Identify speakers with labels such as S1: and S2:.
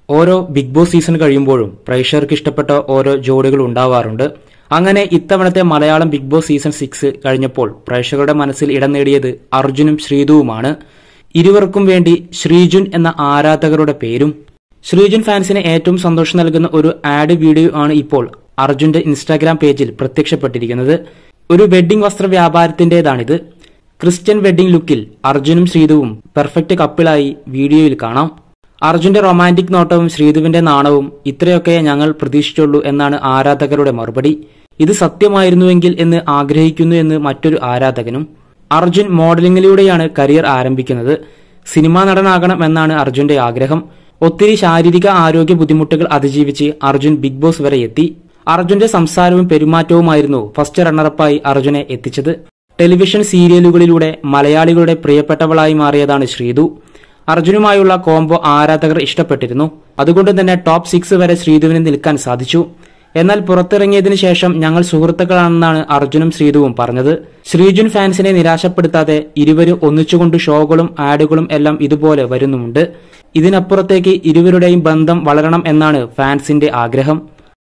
S1: ഓരോ big boss season കഴിയുമ്പോഴും പ്രേക്ഷകർക്ക് ഇഷ്ടപ്പെട്ട ഓരോ ജോഡികൾ ഉണ്ടാവാറുണ്ട്. അങ്ങനെ ഇത്തവണത്തെ മലയാളം ബിഗ് ബോസ് സീസൺ 6 കഴിഞ്ഞപ്പോൾ പ്രേക്ഷകരുടെ മനസ്സിൽ ഇടം നേടിയത് അർജുനും ശ്രീതുവുമാണ്. ഇരുവർക്കും വേണ്ടി ശ്രീജുൻ എന്ന ആരാധകരുടെ പേരും. ശ്രീജുൻ ഫാൻസിന് ഏറ്റവും സന്തോഷം നൽകുന്ന ഒരു ആഡ് വീഡിയോ ആണ് ഇപ്പോൾ അർജുന്റെ ഇൻസ്റ്റാഗ്രാം പേജിൽ പ്രത്യക്ഷപ്പെട്ടിരിക്കുന്നത്. ഒരു വെഡ്ഡിംഗ് വസ്ത്ര വ്യാപാരത്തിന്റേതാണിത്. ക്രിസ്ത്യൻ വെഡ്ഡിംഗ് ലുക്കിൽ അർജുനും ശ്രീതുവും പെർഫെക്റ്റ് കപ്പിളായി വീഡിയോയിൽ കാണാം. അർജുന്റെ റൊമാന്റിക് നോട്ടവും ശ്രീതുവിന്റെ നാണവും ഇത്രയൊക്കെ ഞങ്ങൾ പ്രതീക്ഷിച്ചുള്ളൂ എന്നാണ് ആരാധകരുടെ മറുപടി. ഇത് സത്യമായിരുന്നുവെങ്കിൽ എന്ന് ആഗ്രഹിക്കുന്നു എന്ന് മറ്റൊരു ആരാധകനും. അർജുൻ മോഡലിംഗിലൂടെയാണ് കരിയർ ആരംഭിക്കുന്നത്. സിനിമാ നടനാകണം എന്നാണ് അർജുന്റെ ആഗ്രഹം. ഒത്തിരി ശാരീരിക ആരോഗ്യ ബുദ്ധിമുട്ടുകൾ അതിജീവിച്ച് അർജുൻ ബിഗ് ബോസ് വരെ എത്തി. അർജുന്റെ സംസാരവും പെരുമാറ്റവുമായിരുന്നു ഫസ്റ്റ് റണ്ണറപ്പായി അർജുനെ എത്തിച്ചത്. ടെലിവിഷൻ സീരിയലുകളിലൂടെ മലയാളികളുടെ പ്രിയപ്പെട്ടവളായി മാറിയതാണ് ശ്രീതു. അർജുനുമായുള്ള കോംബോ ആരാധകർ ഇഷ്ടപ്പെട്ടിരുന്നു. അതുകൊണ്ട് തന്നെ ടോപ്പ് 6 വരെ ശ്രീതുവിന് നിൽക്കാൻ സാധിച്ചു. എന്നാൽ പുറത്തിറങ്ങിയതിനു ശേഷം ഞങ്ങൾ സുഹൃത്തുക്കളാണെന്നാണ് അർജുനും ശ്രീതുവും പറഞ്ഞത്. ശ്രീജുൻ ഫാൻസിനെ നിരാശപ്പെടുത്താതെ ഇരുവരും ഒന്നിച്ചുകൊണ്ട് ഷോകളും ആഡുകളും എല്ലാം ഇതുപോലെ വരുന്നുമുണ്ട്. ഇതിനപ്പുറത്തേക്ക് ഇരുവരുടെയും ബന്ധം വളരണം എന്നാണ് ഫാൻസിന്റെ ആഗ്രഹം.